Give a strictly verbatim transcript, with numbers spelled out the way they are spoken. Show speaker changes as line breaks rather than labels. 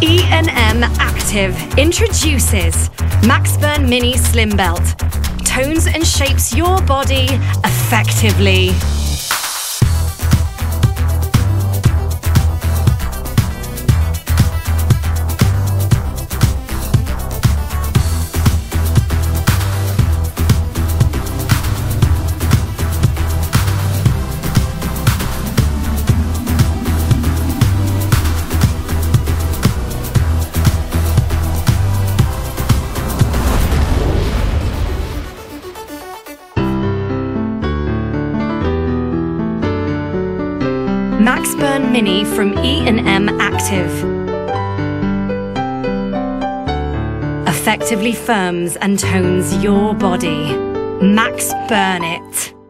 E and M Active introduces MAXBURN Mini Slim Belt. Tones and shapes your body effectively. MAXBURN Mini from E and M Active. Effectively firms and tones your body. MAXBURN it.